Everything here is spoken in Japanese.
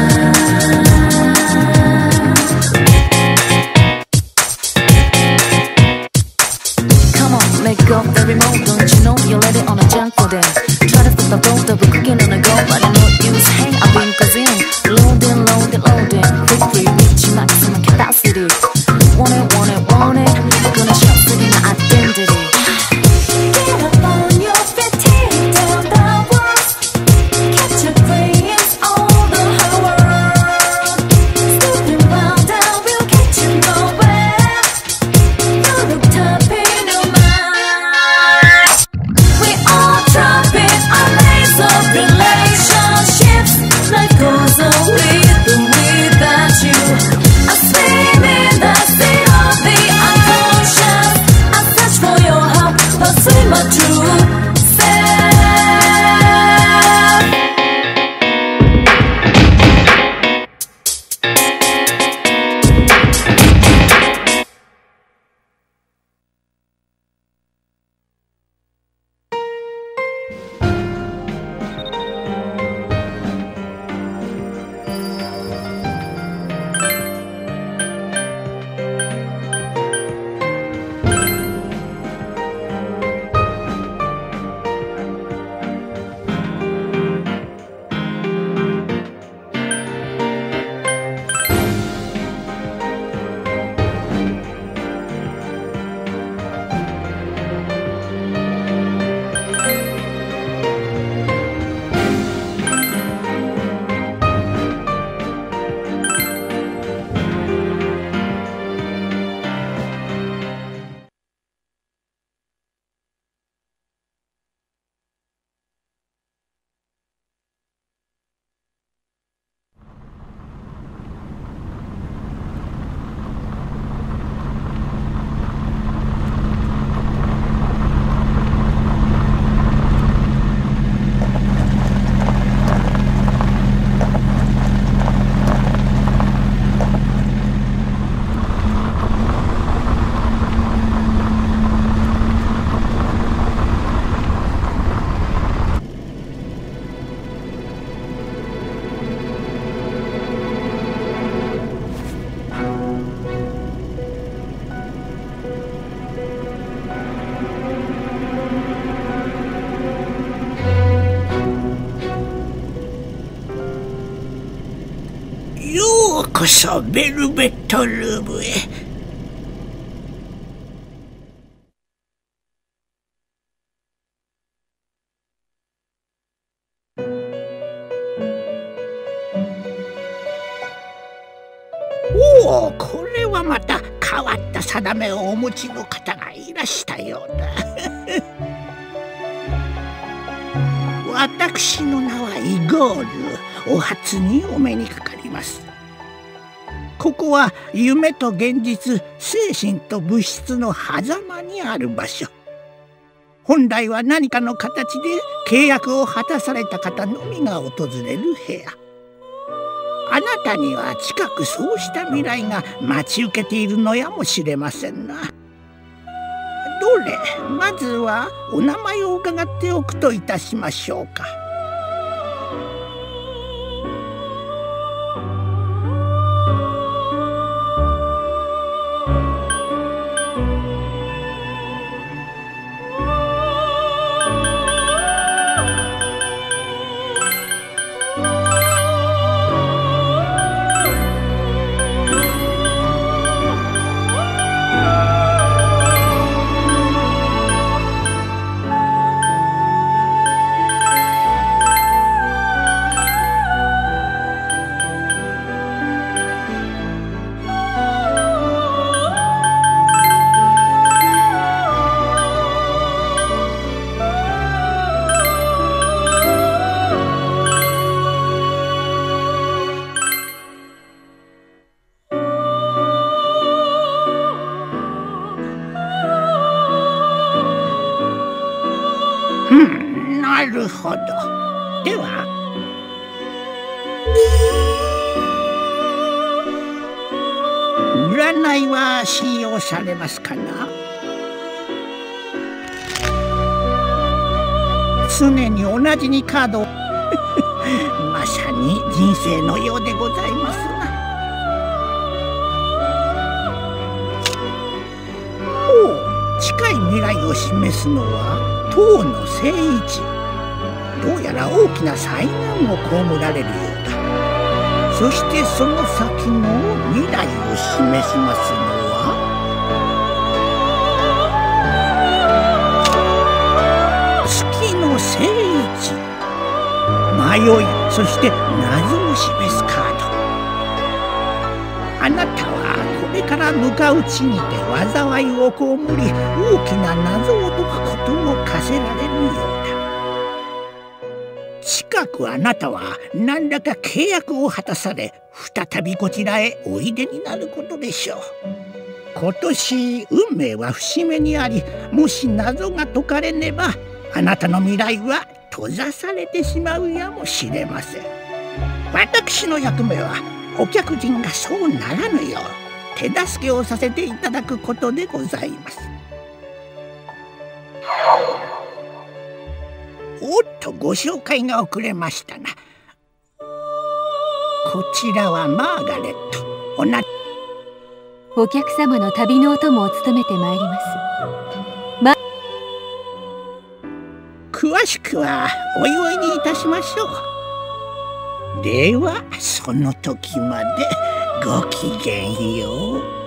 Come on, let go of the remote. Don't you know you're ready on a junk for them? Try to flip the boat, double cooking on a go, but I know use. Hey, I've been cousin. Loading, loading, loading. Quickly reach maximum capacity. Want it, want it, want it. Gonna shop city my identity. Get up on your feet, take down the walls. Catch your brains all the whole world. Snooping round and we'll get you nowhere. You look tough in your mind. We all dropping our lanes of relationships. Life goes on with or without you. I swim in the sea of the unconscious. I search for your heart, pursue my true self. ようこそベルベットルームへ。おお、これはまた変わった定めをお持ちの方がいらしたようだ。私の名はイゴール。お初にお目にかかります。ここは夢と現実、精神と物質の狭間にある場所。本来は何かの形で契約を果たされた方のみが訪れる部屋。あなたには近くそうした未来が待ち受けているのやもしれませんな。どれ、まずはお名前を伺っておくといたしましょうか。なるほど。では占いは信用されますかな。常に同じにカードをままさに人生のようでございますな。近い未来を示すのは遠野誠一。どうやら大きな災難を被られるようだ。そしてその先の未来を示しますのは月の誠一。迷い、そして謎を示すカード。あなたはこれから向かう地にて災いを被り、大きな謎を解くことを課せられるようだ。近くあなたは何らか契約を果たされ、再びこちらへおいでになることでしょう。今年運命は節目にあり、もし謎が解かれねばあなたの未来は閉ざされてしまうやもしれません。私の役目はお客人がそうならぬよう手助けをさせていただくことでございます。おっと、ご紹介が遅れましたな。こちらはマーガレット。 お客様の旅のお供を務めてまいります。 詳しくはお祝いにいたしましょう。ではその時までごきげんよう。